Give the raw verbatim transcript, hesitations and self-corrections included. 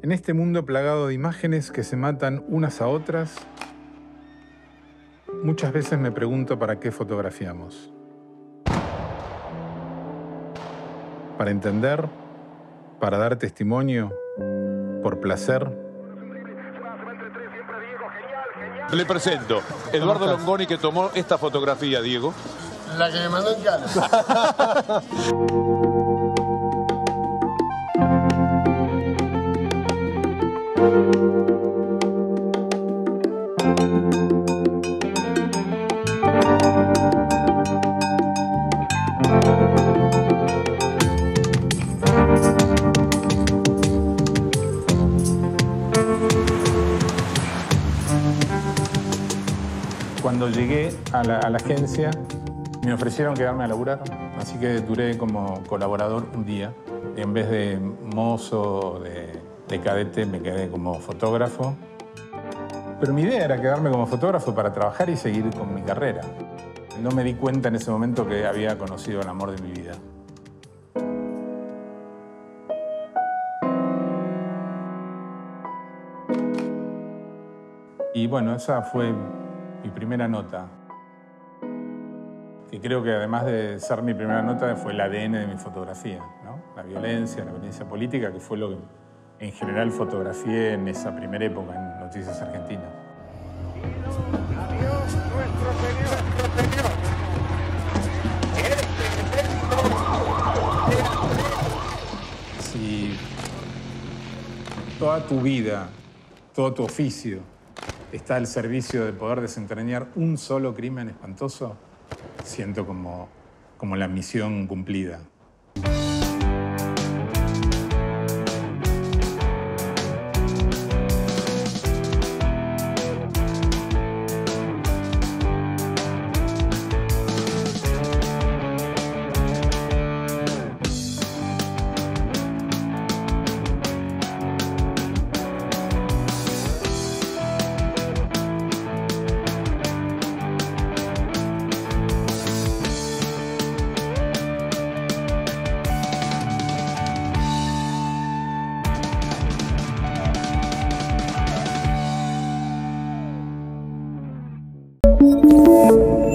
En este mundo plagado de imágenes que se matan unas a otras, muchas veces me pregunto para qué fotografiamos. ¿Para entender? ¿Para dar testimonio? ¿Por placer? Le presento Eduardo Longoni, que tomó esta fotografía, Diego. La que me mandó en Cali. Cuando llegué a la, a la agencia, me ofrecieron quedarme a laburar, así que duré como colaborador un día. En vez de mozo, de, de cadete, me quedé como fotógrafo. Pero mi idea era quedarme como fotógrafo para trabajar y seguir con mi carrera. No me di cuenta en ese momento que había conocido el amor de mi vida. Y bueno, esa fue mi primera nota, que creo que además de ser mi primera nota fue el A D N de mi fotografía, ¿no? La violencia, la violencia política, que fue lo que en general fotografié en esa primera época en Noticias Argentinas. Adiós, nuestro señor, nuestro señor. Si toda tu vida, todo tu oficio está al servicio de poder desentrañar un solo crimen espantoso, siento como, como la misión cumplida. Thank you.